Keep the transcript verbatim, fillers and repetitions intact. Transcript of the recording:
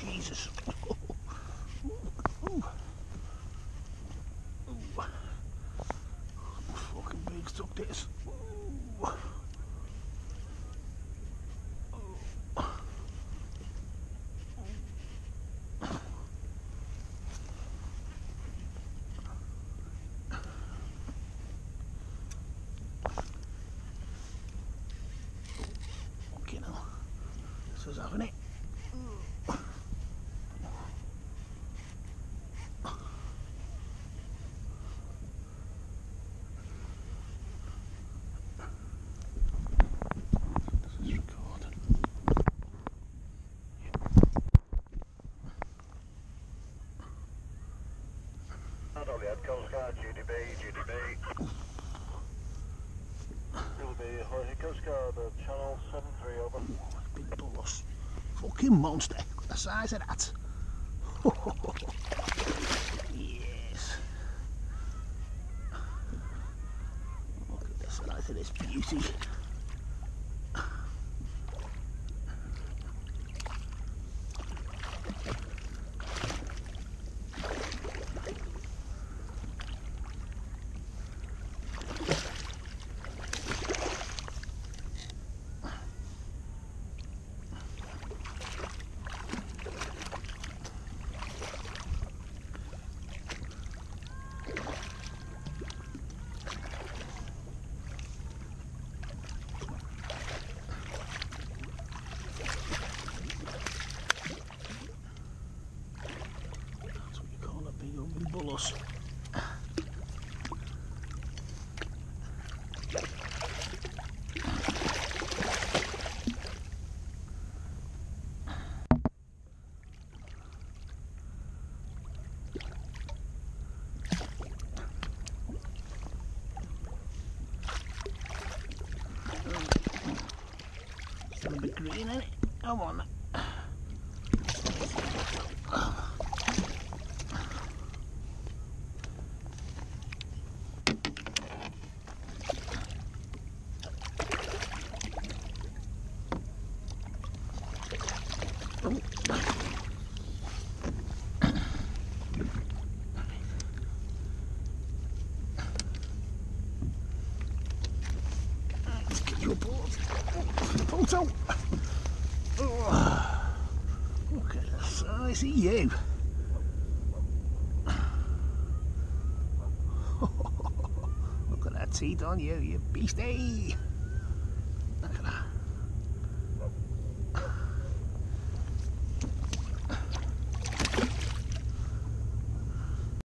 Jesus. Ooh. Ooh. Fucking big stuff this. Ooh. Fucking hell. This was having it. Coast Guard, G D B, G D B. It'll be Coast Guard, uh, channel seven three, over. Ooh, big bullhuss. Fucking monster. Look at the size of that. Yes. Look at the size of this beauty. Bullhuss. Still a bit green in it. Come on. Let's get your balls. Photo. Oh, look at the size of you. Look at that teeth on you, you beastie.